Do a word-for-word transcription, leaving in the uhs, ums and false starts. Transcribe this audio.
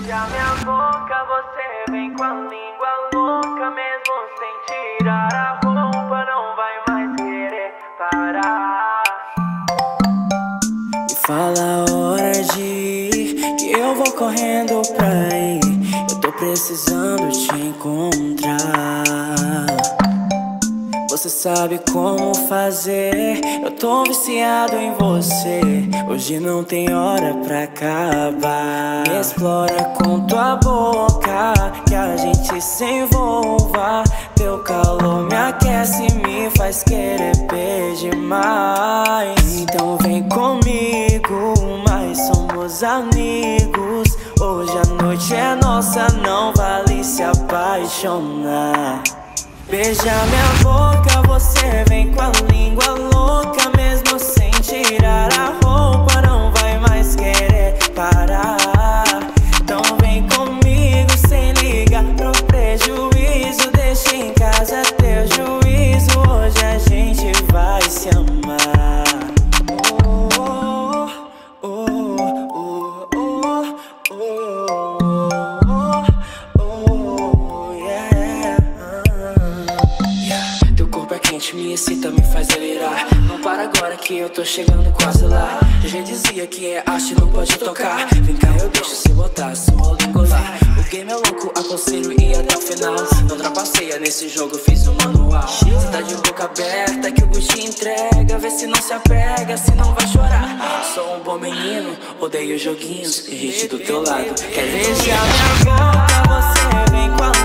beija minha boca, você vem com a língua louca, mesmo sem tirar a roupa, não vai mais querer parar. Me fala a hora de ir, que eu vou correndo pra ir. Eu tô precisando te encontrar. Você sabe como fazer, eu tô viciado em você. Hoje não tem hora pra acabar. Me explora com tua boca, que a gente se envolva. Teu calor me aquece e me faz querer pedir mais. Então vem comigo, mas somos amigos. Hoje a noite é nossa, não vale se apaixonar. Beija minha boca, você vem com a língua louca, mesmo sem tirar a roupa, não vai mais querer parar. Então vem comigo sem ligar pro prejuízo, deixa em casa teu juízo, hoje a gente vai se amar. Oh, oh, oh, oh, oh, oh, oh, yeah. Teu corpo é quente, me excita, me faz delirar. Não para agora que eu tô chegando quase lá. Já dizia que é arte, não pode tocar. Vem cá, eu deixo se botar, só engolar. O game é louco, aconselho ir até o final. Não trapaceia nesse jogo, fiz o manual. Cê tá de boca aberta que o gosto entrega. Vê se não se apega, se não vai chorar. Sou um bom menino, odeio joguinhos e gente do teu lado. Quer ver? Beija minha boca, você vem com a